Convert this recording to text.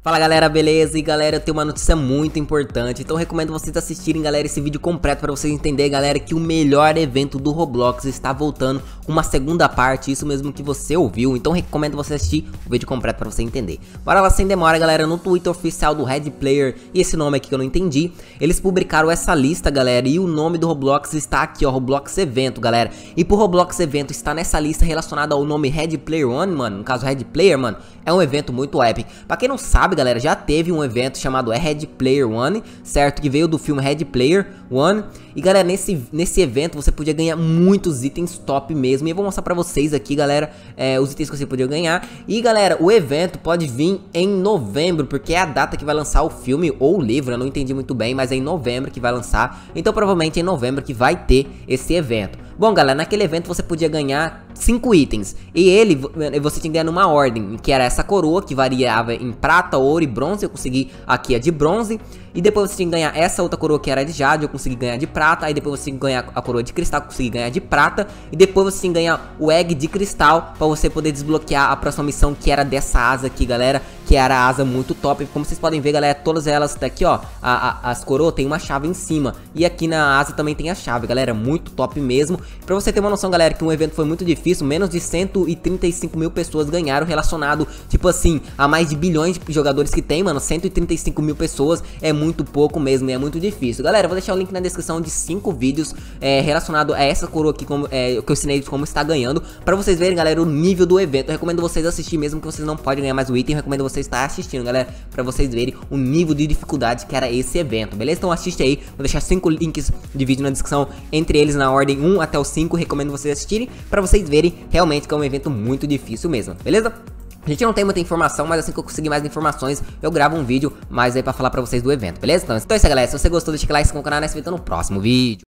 Fala galera, beleza? E galera, eu tenho uma notícia muito importante, então eu recomendo vocês assistirem, galera, esse vídeo completo para vocês entenderem, galera, que o melhor evento do Roblox está voltando com uma segunda parte, isso mesmo que você ouviu, então eu recomendo você assistir o vídeo completo para você entender. Bora lá sem demora, galera, no Twitter oficial do Red Player, e esse nome aqui que eu não entendi, eles publicaram essa lista, galera, e o nome do Roblox está aqui, ó, Roblox Evento, galera, e pro Roblox Evento está nessa lista relacionada ao nome Red Player One, mano, no caso Red Player, mano, é um evento muito épico. Pra quem não sabe, galera, já teve um evento chamado Red Player One, certo? Que veio do filme Red Player One. E galera, nesse evento você podia ganhar muitos itens top mesmo. E eu vou mostrar pra vocês aqui, galera, os itens que você podia ganhar. E galera, o evento pode vir em novembro, porque é a data que vai lançar o filme ou o livro. Eu não entendi muito bem, mas é em novembro que vai lançar. Então provavelmente é em novembro que vai ter esse evento. Bom, galera, naquele evento você podia ganhar 5 itens. E você tinha que ganhar numa ordem, que era essa coroa, que variava em prata, ouro e bronze. Eu consegui aqui a de bronze. E depois você tinha que ganhar essa outra coroa que era de jade, eu consegui ganhar de prata. Aí depois você tinha que ganhar a coroa de cristal, que eu consegui ganhar de prata. E depois você tinha que ganhar o egg de cristal, pra você poder desbloquear a próxima missão, que era dessa asa aqui, galera, que era a asa muito top. Como vocês podem ver, galera, todas elas daqui, ó, as coroas tem uma chave em cima. E aqui na asa também tem a chave, galera, muito top mesmo. Pra você ter uma noção, galera, que um evento foi muito difícil, menos de 135 mil pessoas ganharam, relacionado, tipo assim, a mais de bilhões de jogadores que tem, mano. 135 mil pessoas é muito pouco mesmo, e é muito difícil. Galera, eu vou deixar o link na descrição de 5 vídeos relacionado a essa coroa aqui, que eu ensinei como está ganhando, pra vocês verem, galera, o nível do evento. Eu recomendo vocês assistir, mesmo que vocês não podem ganhar mais o item, eu recomendo vocês estar assistindo, galera, pra vocês verem o nível de dificuldade que era esse evento, beleza? Então assiste aí, vou deixar 5 links de vídeo na descrição, entre eles na ordem 1 até o 5, recomendo vocês assistirem, pra vocês verem realmente que é um evento muito difícil mesmo, beleza? A gente não tem muita informação, mas assim que eu conseguir mais informações, eu gravo um vídeo mais aí pra falar pra vocês do evento, beleza? Então é isso aí, galera, se você gostou, deixa o like, se inscreve no canal, e se vê no próximo vídeo.